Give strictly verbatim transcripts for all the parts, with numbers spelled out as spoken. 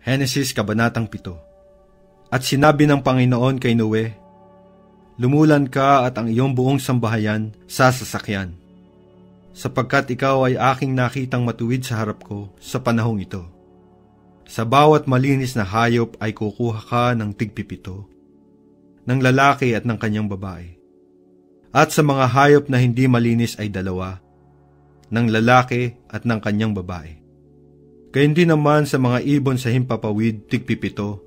Henesis Kabanatang pito. At sinabi ng Panginoon kay Noe, lumulan ka at ang iyong buong sambahayan sa sasakyan, sapagkat ikaw ay aking nakitang matuwid sa harap ko sa panahong ito. Sa bawat malinis na hayop ay kukuha ka ng tigpipito, ng lalaki at ng kanyang babae. At sa mga hayop na hindi malinis ay dalawa, ng lalaki at ng kanyang babae. Gayon din naman sa mga ibon sa himpapawid, tigpipito,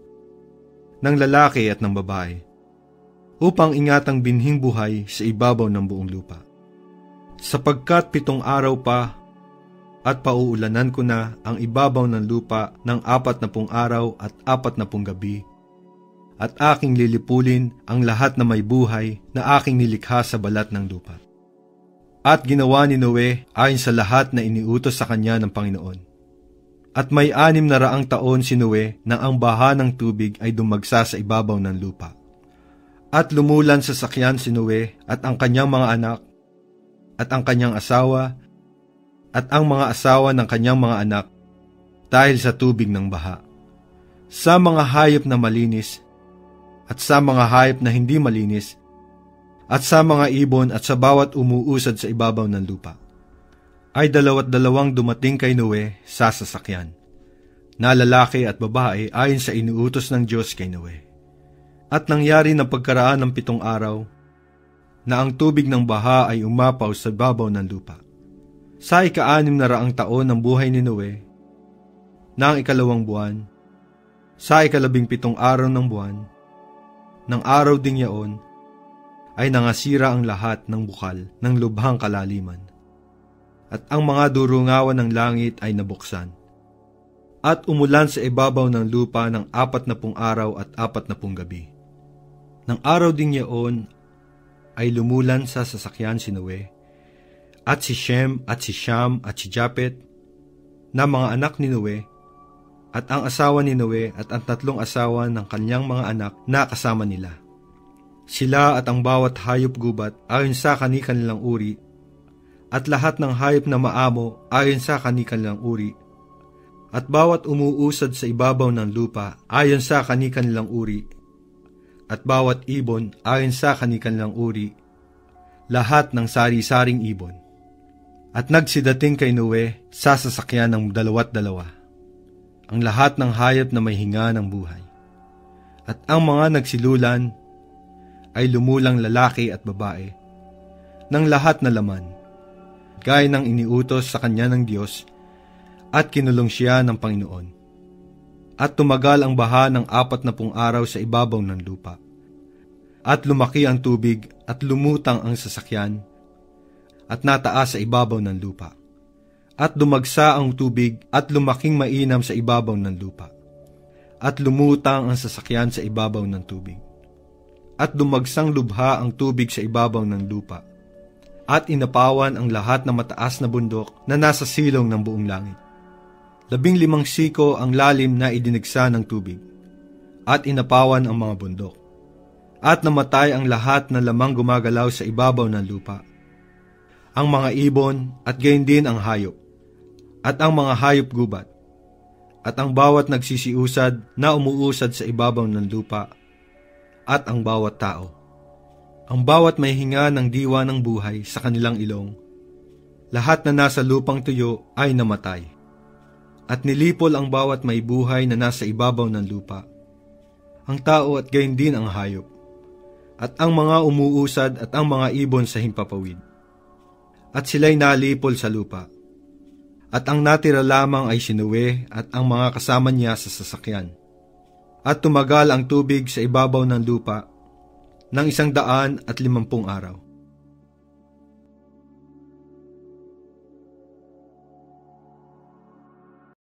ng lalaki at ng babae, upang ingatang binhing buhay sa ibabaw ng buong lupa. Sapagkat pitong araw pa at pauulanan ko na ang ibabaw ng lupa ng apat na pung araw at apat na pung gabi, at aking lilipulin ang lahat na may buhay na aking nilikha sa balat ng lupa. At ginawa ni Noe ayon sa lahat na iniutos sa kanya ng Panginoon. At may anim na raang taon si Noe nang ang baha ng tubig ay dumagsa sa ibabaw ng lupa. At lumulan sa sakyan si Noe at ang kanyang mga anak, at ang kanyang asawa, at ang mga asawa ng kanyang mga anak, dahil sa tubig ng baha. Sa mga hayop na malinis, at sa mga hayop na hindi malinis, at sa mga ibon at sa bawat umuusad sa ibabaw ng lupa, ay dalawat dalawang dumating kay Noe sa sasakyan, na lalaki at babae ayon sa inuutos ng Diyos kay Noe. At nangyari na pagkaraan ng pitong araw, na ang tubig ng baha ay umapaw sa babaw ng lupa. Sa ika-anim na raang taon ng buhay ni Noe, na ang ikalawang buwan, sa ikalabing pitong araw ng buwan, ng araw ding yaon, ay nangasira ang lahat ng bukal ng lubhang kalaliman. At ang mga durungawan ng langit ay nabuksan. At umulan sa ibabaw ng lupa ng apat na pung araw at apat na pung gabi. Nang araw ding yaon ay lumulan sa sasakyan si Noe, at si Shem at si Sham at si Japet, na mga anak ni Noe, at ang asawa ni Noe at ang tatlong asawa ng kanyang mga anak na kasama nila. Sila at ang bawat hayop gubat ayon sa kani-kanilang uri, at lahat ng hayop na maamo ayon sa kani-kanilang uri, at bawat umuusad sa ibabaw ng lupa ayon sa kani-kanilang uri, at bawat ibon ayon sa kani-kanilang uri, lahat ng sari-saring ibon. At nagsidating kay Noe sa sasakyan ng dalawat dalawa, ang lahat ng hayop na may hinga ng buhay. At ang mga nagsilulan ay lumulang lalaki at babae, ng lahat na laman, gaya ng iniutos sa kanya ng Diyos, at kinulong siya ng Panginoon. At tumagal ang baha ng apat na pung araw sa ibabaw ng lupa. At lumaki ang tubig at lumutang ang sasakyan, at nataas sa ibabaw ng lupa. At dumagsa ang tubig at lumaking mainam sa ibabaw ng lupa. At lumutang ang sasakyan sa ibabaw ng tubig. At dumagsang lubha ang tubig sa ibabaw ng lupa. At inapawan ang lahat ng mataas na bundok na nasa silong ng buong langit. Labing limang siko ang lalim na idinigsa ng tubig, at inapawan ang mga bundok. At namatay ang lahat na lamang gumagalaw sa ibabaw ng lupa, ang mga ibon at gayon din ang hayop, at ang mga hayop gubat, at ang bawat nagsisiusad na umuusad sa ibabaw ng lupa, at ang bawat tao. Ang bawat may hinga ng diwa ng buhay sa kanilang ilong, lahat na nasa lupang tuyo ay namatay. At nilipol ang bawat may buhay na nasa ibabaw ng lupa, ang tao at gayon din ang hayop, at ang mga umuusad at ang mga ibon sa himpapawid. At sila'y nalipol sa lupa. At ang natira lamang ay si Noe at ang mga kasama niya sa sasakyan. At tumagal ang tubig sa ibabaw ng lupa ng isang daan at limampung araw.